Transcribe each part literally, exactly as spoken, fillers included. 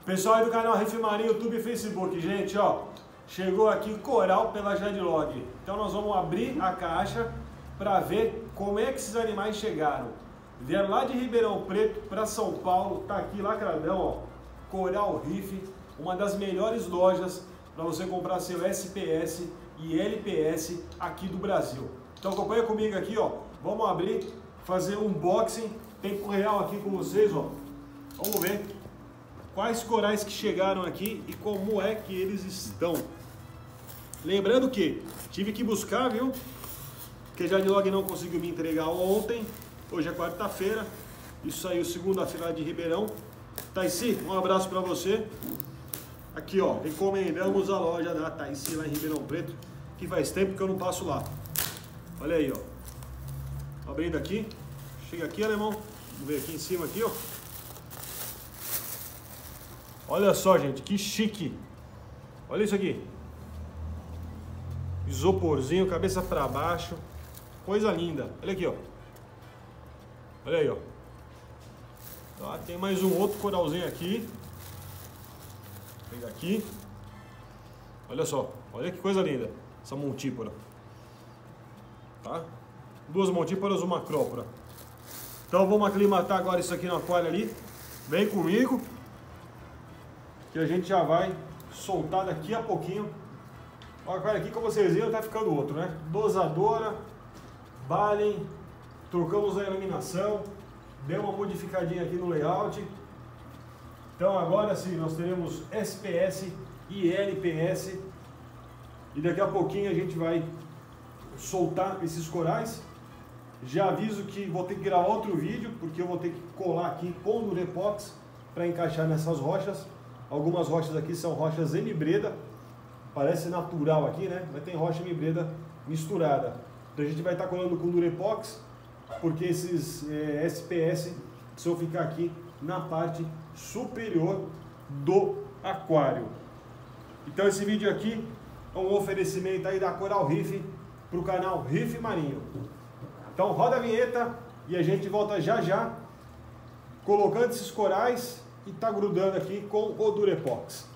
Pessoal aí do canal Riff Marinho, YouTube e Facebook, gente, ó, chegou aqui coral pela Jadlog. Então nós vamos abrir a caixa para ver como é que esses animais chegaram. Vieram lá de Ribeirão Preto para São Paulo, tá aqui lacradão, ó, Coral Riff, uma das melhores lojas para você comprar seu S P S e L P S aqui do Brasil. Então acompanha comigo aqui, ó, vamos abrir, fazer um unboxing, tempo real aqui com vocês, ó. Vamos ver quais corais que chegaram aqui e como é que eles estão. Lembrando que tive que buscar, viu? Porque a Jadlog não conseguiu me entregar ontem. Hoje é quarta-feira. Isso saiu segunda-feira de Ribeirão. Taici, um abraço para você. Aqui, ó, encomendamos a loja da Taici lá em Ribeirão Preto, que faz tempo que eu não passo lá. Olha aí, ó. Abrindo aqui. Chega aqui, alemão. Vamos ver aqui em cima aqui, ó. Olha só, gente, que chique. Olha isso aqui. Isoporzinho, cabeça para baixo. Coisa linda. Olha aqui, ó. Olha aí, ó. Tá, tem mais um outro coralzinho aqui. Vou pegar aqui. Olha só. Olha que coisa linda. Essa montípora. Tá? Duas montíporas, uma acrópora. Então vamos aclimatar agora isso aqui no aquário ali. Vem comigo, que a gente já vai soltar daqui a pouquinho. O aquário aqui, como vocês viram, tá ficando outro, né? Dosadora, Balen, trocamos a iluminação, deu uma modificadinha aqui no layout. Então agora sim, nós teremos S P S e L P S. E daqui a pouquinho a gente vai soltar esses corais. Já aviso que vou ter que gravar outro vídeo, porque eu vou ter que colar aqui com o Durepox para encaixar nessas rochas. Algumas rochas aqui são rochas hemibreda, parece natural aqui, né? Mas tem rocha hemibreda misturada. Então a gente vai estar colando com Durepox, porque esses é, S P S precisam ficar aqui na parte superior do aquário. Então esse vídeo aqui é um oferecimento aí da Coral Riff para o canal Riff Marinho. Então roda a vinheta e a gente volta já já colocando esses corais e tá grudando aqui com o Durepox.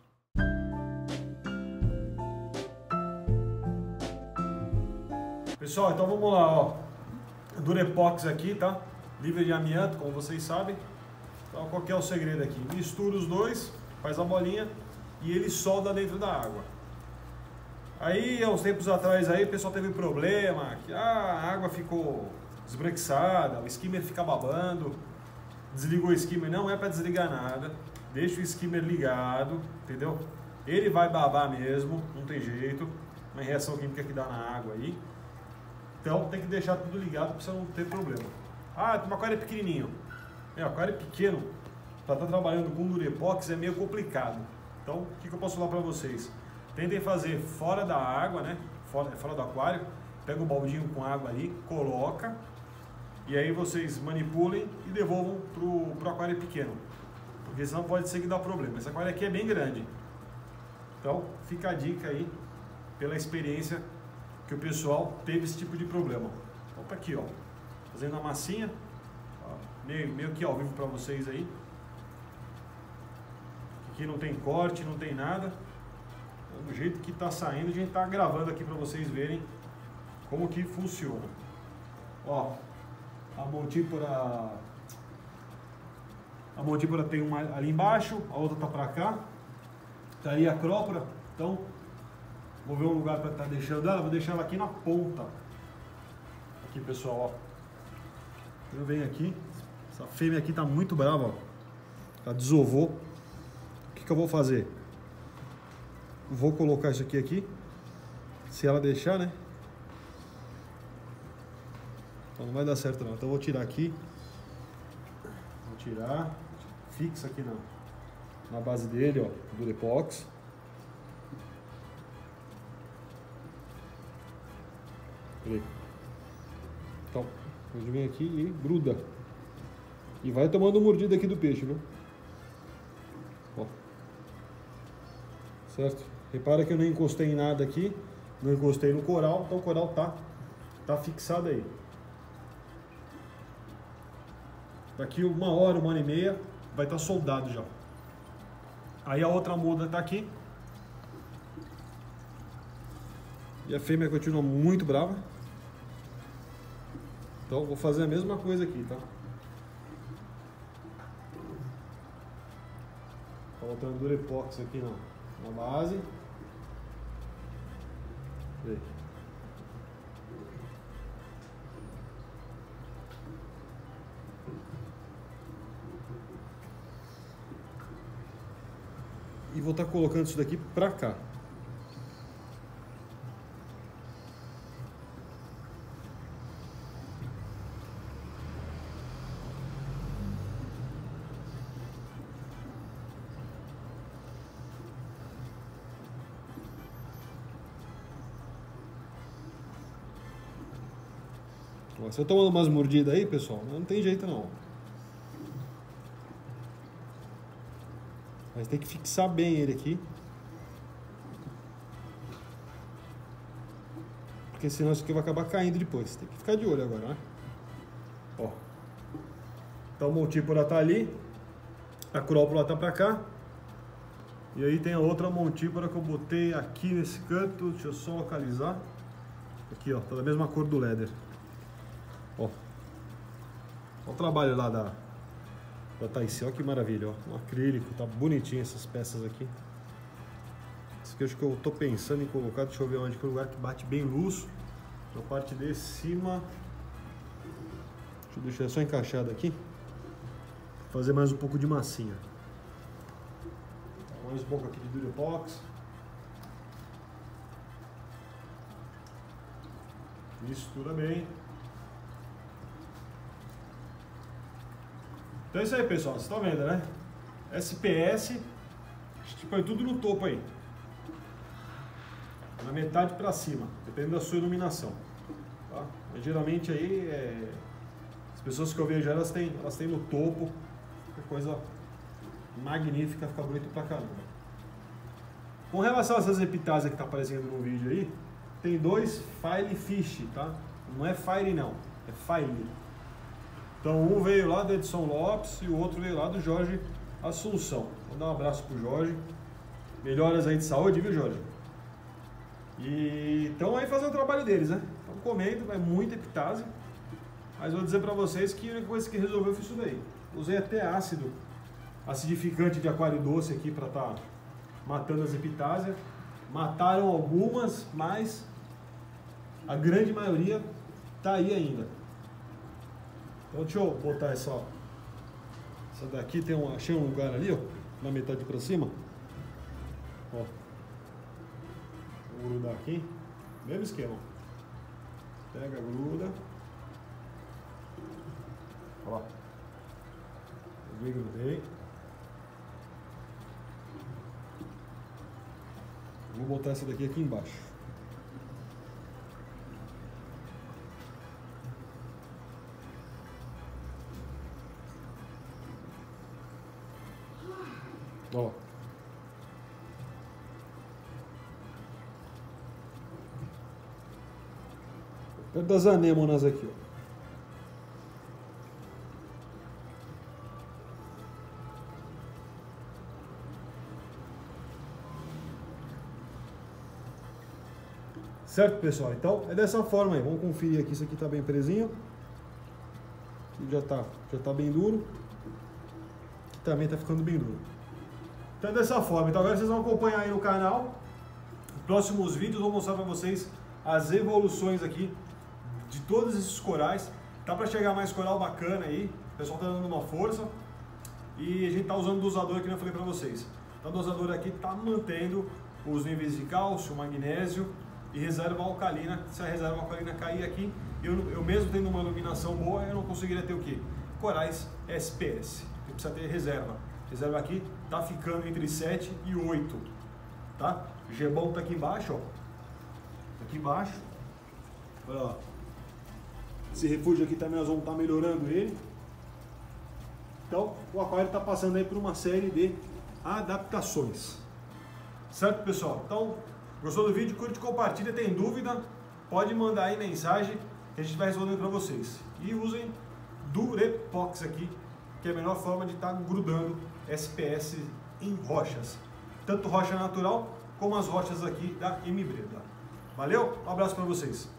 Pessoal, então vamos lá, ó. Durepox aqui, tá? Livre de amianto, como vocês sabem. Então qual que é o segredo aqui? Mistura os dois, faz a bolinha e ele solda dentro da água. Aí, há uns tempos atrás, aí, o pessoal teve problema, que ah, a água ficou esbranquiçada, o skimmer fica babando. Desligou o skimmer, não é para desligar nada, deixa o skimmer ligado, entendeu? Ele vai babar mesmo, não tem jeito, uma reação química que dá na água aí. Então tem que deixar tudo ligado para você não ter problema. Ah, o aquário é pequenininho. É, o aquário é pequeno, para estar trabalhando com Durepox é meio complicado. Então, o que, que eu posso falar para vocês? Tentem fazer fora da água, né? Fora, fora do aquário, pega o baldinho com água ali, coloca. E aí vocês manipulem e devolvam pro, pro aquário pequeno. Porque senão pode ser que dá problema. Esse aquário aqui é bem grande. Então fica a dica aí, pela experiência que o pessoal teve esse tipo de problema. Opa, aqui ó, fazendo a massinha, ó, meio, meio que ao vivo para vocês aí. Aqui não tem corte, não tem nada. Do jeito que tá saindo, a gente tá gravando aqui para vocês verem como que funciona. Ó. A montípora, a montípora tem uma ali embaixo, a outra tá para cá, tá aí a acrópora. Então vou ver um lugar para estar tá deixando ela, vou deixar ela aqui na ponta. Aqui pessoal, ó. Eu venho aqui, essa fêmea aqui tá muito brava, ó. Ela desovou. O que que eu vou fazer? Vou colocar isso aqui aqui, se ela deixar, né? Então não vai dar certo não, então eu vou tirar aqui, vou tirar, fixa aqui na, na base dele, ó, Durepox. Peraí. Então, a gente vem aqui e gruda. E vai tomando mordida aqui do peixe, viu? Ó. Certo? Repara que eu não encostei em nada aqui, não encostei no coral, então o coral tá, tá fixado aí. Daqui uma hora, uma hora e meia, vai estar soldado já. Aí a outra muda tá aqui. E a fêmea continua muito brava. Então vou fazer a mesma coisa aqui, tá? Colocando Durepox aqui na, na base. Aí. E vou estar colocando isso daqui pra cá. Você tomando umas mordidas aí, pessoal, não tem jeito não. Mas tem que fixar bem ele aqui. Porque senão isso aqui vai acabar caindo depois. Tem que ficar de olho agora, né? Ó. Então a montípora tá ali. A crópula tá pra cá. E aí tem a outra montípora que eu botei aqui nesse canto. Deixa eu só localizar. Aqui, ó. Tá da mesma cor do leather. Ó. Olha o trabalho lá da, da Taici. Olha que maravilha, ó. Um acrílico. Tá bonitinho essas peças aqui. Isso aqui eu acho que eu tô pensando em colocar. Deixa eu ver onde que é o lugar que bate bem luz. Na parte de cima. Deixa eu deixar só encaixado aqui. Fazer mais um pouco de massinha. Mais um pouco aqui de Durepox. Mistura bem. Então é isso aí, pessoal. Vocês estão vendo, né? S P S. A gente põe tudo no topo aí. Na metade para cima, dependendo da sua iluminação. Tá? Mas geralmente aí, é... as pessoas que eu vejo elas têm, elas têm no topo. Fica coisa magnífica, fica bonito pra caramba. Com relação a essas epitásias que tá aparecendo no vídeo aí, tem dois File Fish, tá? Não é Fire não, é File. Então um veio lá do Edson Lopes e o outro veio lá do Jorge Assunção. Vou dar um abraço pro Jorge. Melhoras aí de saúde, viu, Jorge? E estão aí fazendo o trabalho deles, né? Estão comendo, é muita epitase. Mas vou dizer pra vocês que a única coisa que resolveu foi isso daí. Usei até ácido acidificante de aquário doce aqui pra tá matando as epitásias. Mataram algumas, mas a grande maioria tá aí ainda. Então deixa eu botar essa, ó. Essa daqui tem um, achei um lugar ali, ó, na metade pra cima. Ó. Vou grudar aqui. Mesmo esquema. Pega, gruda. Ó. Eu grudei. Vou botar essa daqui aqui embaixo. Ó. Perto das anêmonas aqui, ó. Certo, pessoal? Então é dessa forma aí. Vamos conferir aqui. Isso aqui tá bem presinho. Aqui já tá, já tá bem duro. Aqui também tá ficando bem duro. Então é dessa forma. Então agora vocês vão acompanhar aí no canal. Nos próximos vídeos eu vou mostrar para vocês as evoluções aqui de todos esses corais. Tá para chegar mais coral bacana aí. O pessoal tá dando uma força. E a gente tá usando o dosador que eu falei para vocês. Então o dosador aqui tá mantendo os níveis de cálcio, magnésio e reserva alcalina. Se a reserva alcalina cair aqui, eu, eu mesmo tendo uma iluminação boa, eu não conseguiria ter o que? Corais S P S. Eu precisa ter reserva. Reserva aqui tá ficando entre sete e oito, tá? O gebão tá aqui embaixo, ó. Tá aqui embaixo. Olha lá. Esse refúgio aqui também nós vamos estar melhorando ele. Então, o aquário tá passando aí por uma série de adaptações. Certo, pessoal? Então, gostou do vídeo? Curte, compartilha. Tem dúvida? Pode mandar aí mensagem que a gente vai responder para vocês. E usem Durepox aqui, que é a melhor forma de estar grudando S P S em rochas, tanto rocha natural como as rochas aqui da M Breda. Valeu, um abraço para vocês.